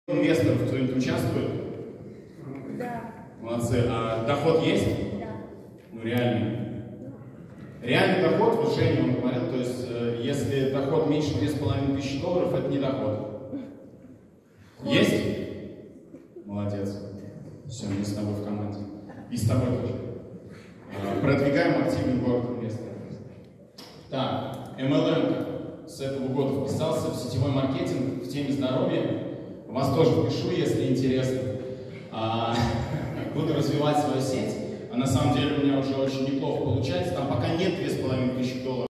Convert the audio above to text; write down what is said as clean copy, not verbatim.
Инвесторов кто-нибудь участвует? Да. Молодцы. А доход есть? Да. Ну реальный. Реальный доход, вот Женя вам говорил, то есть если доход меньше $2500, это не доход. Есть? Молодец. Все, мы с тобой в команде. И с тобой тоже. Продвигаем активный город инвесторов. Так, MLM с этого года вписался в сетевой маркетинг в теме здоровья. Вас тоже впишу, если интересно. Буду развивать свою сеть. А на самом деле у меня уже очень неплохо получается. Там пока нет $2500.